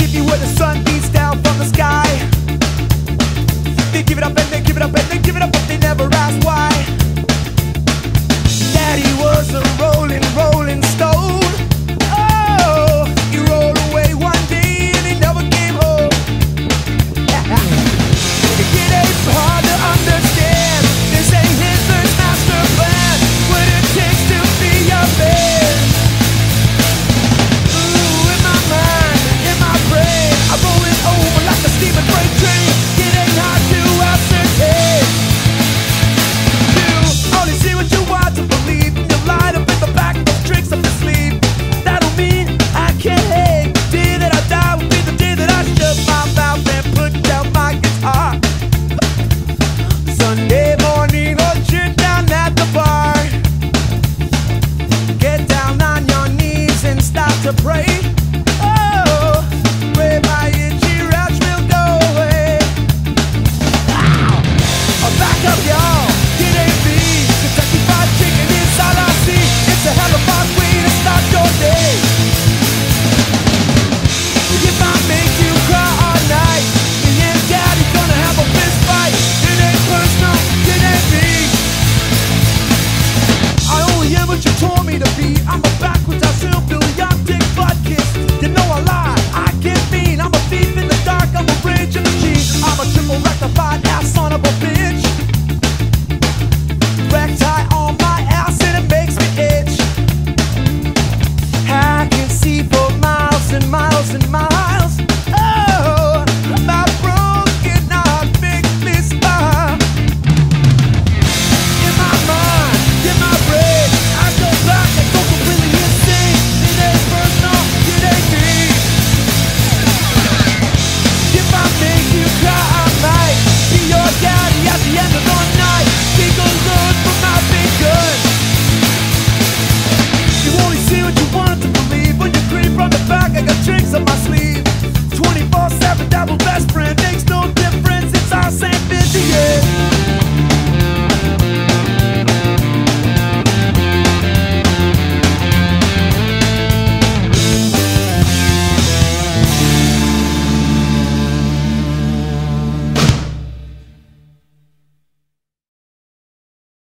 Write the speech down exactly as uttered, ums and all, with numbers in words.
city where the sun beats down from the sky. They give it up and they give it up and they give it up, but they never ask why. Daddy was a rolling, rolling stone.